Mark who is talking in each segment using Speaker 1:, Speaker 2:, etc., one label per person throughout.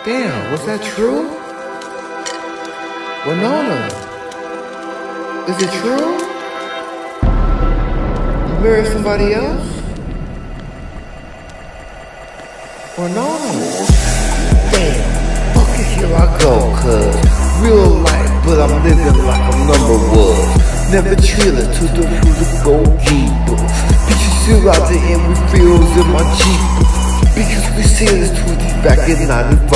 Speaker 1: Damn, was that true? Winona, is it true? You married somebody else? Winona. Damn, fuck it, here I go, cuz real life, but I'm living like I'm number one. Never trailing to the goalkeeper. Bitches still out there and we feels in my Jeep. Because we seen this 20 back in 95,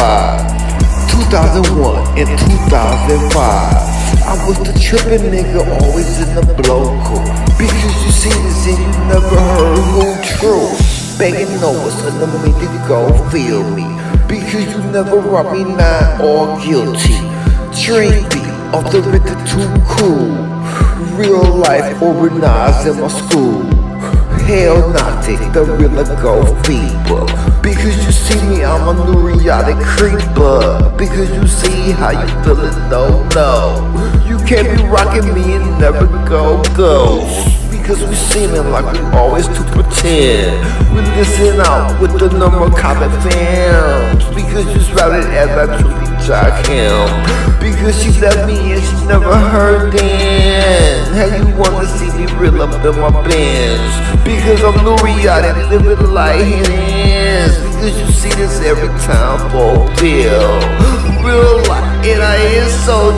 Speaker 1: 2001 and 2005. I was the trippin' nigga, always in the bloco. Because you seen this and you never heard who true. Begging Noah's under me to go feel me. Because you never robbed me, not all guilty. Drink me off the river too cool. Real life organized in my school. Hell nah, take the real go fever. Because you see me, I'm a neurotic creeper. Because you see how you feelin', no. You can't be rocking me and never go ghost. Because we seemin' like we always to pretend. We listen out with the number common fans. Because you sprouted as I truly jock him. Because she left me and she never heard then. How you wanna see me real up in my bench? Because I'm neurotic, living like hands. Because you see this every time fulfill. Real life, and I is so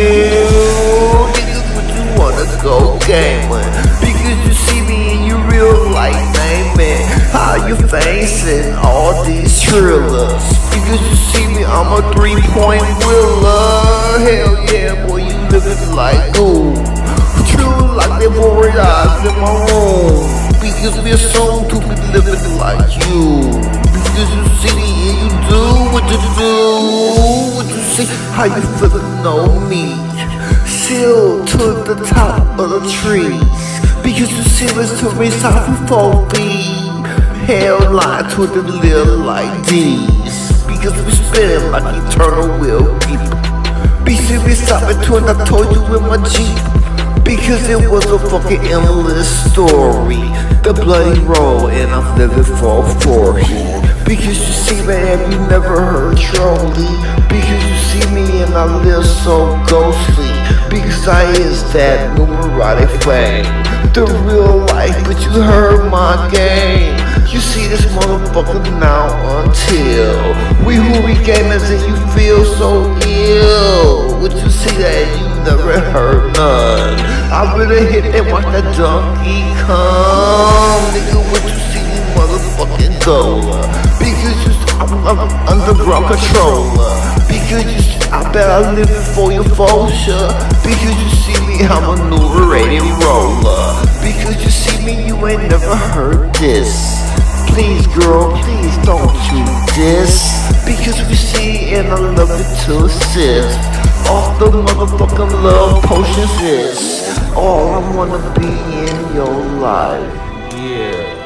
Speaker 1: true. Because what you wanna go gaming. Because you see me and you real life naming. How you facing all these thrillers. Because you see me, I'm a 3-point wheeler. Hell yeah, boy, you living like gold. True like they bored eyes in my room. Because we're soon to be living like you. Because you see me and you do what you do. What you see, how you feelin', know me. Still to the top of the trees. Because you see us to raise out for 4B. Hell lie to the little like these. Because we spinning like eternal will keeper. Be serious, stop it when I told you in my Jeep. Because it was a fucking endless story. The bloody road and I'm living for 40. Because you see me and you never heard Trolley. Because you see me and I live so ghostly. Because I is that neurotic fame. The real life, but you heard my game. You see this motherfucker now until we who we gamers and you feel so ill. Would you see that you never heard none? I really hit and watch that donkey come. Nigga, what you see me motherfucking go? Because you I'm underground controller. Because you I bet I live it for you for sure. Because you see me, I'm a neurotic roller. Because you see me, you ain't never heard this. Please girl, please don't you diss. Because we see and I love it to assist. All the motherfucking love potions is all I wanna be in your life. Yeah.